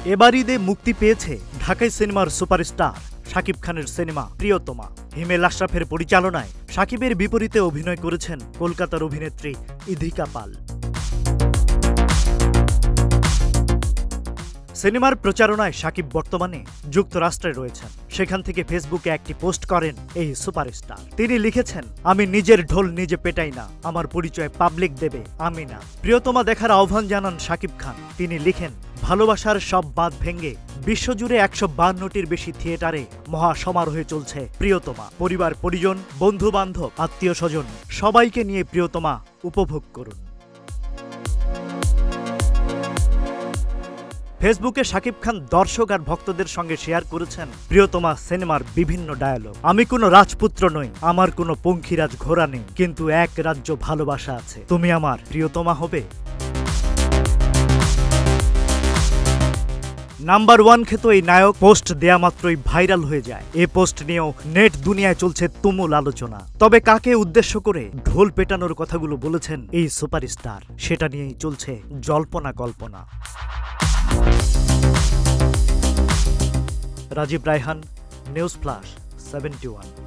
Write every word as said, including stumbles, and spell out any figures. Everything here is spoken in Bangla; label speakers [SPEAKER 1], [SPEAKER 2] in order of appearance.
[SPEAKER 1] এবার ঈদে মুক্তি পেয়েছে ঢাকাই সিনেমার সুপারস্টার শাকিব খানের সিনেমা প্রিয়তমা। হিমেল আশরাফের পরিচালনায় শাকিবের বিপরীতে অভিনয় করেছেন কলকাতার অভিনেত্রী ইধিকা পাল। সিনেমার প্রচারণায় শাকিব বর্তমানে যুক্তরাষ্ট্রে রয়েছেন। সেখান থেকে ফেসবুকে একটি পোস্ট করেন এই সুপারস্টার। তিনি লিখেছেন, আমি নিজের ঢোল নিজে পেটাই না, আমার পরিচয় পাবলিক দেবে আমি না। প্রিয়তমা দেখার আহ্বান জানান শাকিব খান। তিনি লিখেন, ভালোবাসার সব বাঁধ ভেঙে বিশ্বজুড়ে একশো বান্নটির বেশি থিয়েটারে মহা সমারোহে চলছে প্রিয়তমা। পরিবার পরিজন, বন্ধু বান্ধব, আত্মীয় স্বজন সবাইকে নিয়ে প্রিয়তমা উপভোগ করুন। ফেসবুকে শাকিব খান দর্শক আর ভক্তদের সঙ্গে শেয়ার করেছেন প্রিয়তমা সিনেমার বিভিন্ন ডায়ালগ। আমি কোনো রাজপুত্র নই, আমার কোনো পঙ্খিরাজ ঘোড়া নেই, কিন্তু এক রাজ্য ভালোবাসা আছে, তুমি আমার প্রিয়তমা হবে। নাম্বার ওয়ান খ্যাত এই নায়ক পোস্ট দেয়া মাত্রই ভাইরাল হয়ে যায়। এ পোস্ট নিয়েও নেট দুনিয়ায় চলছে তুমুল আলোচনা। তবে কাকে উদ্দেশ্য করে ঢোল পেটানোর কথাগুলো বলেছেন এই সুপারস্টার, সেটা নিয়েই চলছে জল্পনা কল্পনা। Rajib Raihan, news flash seventy one.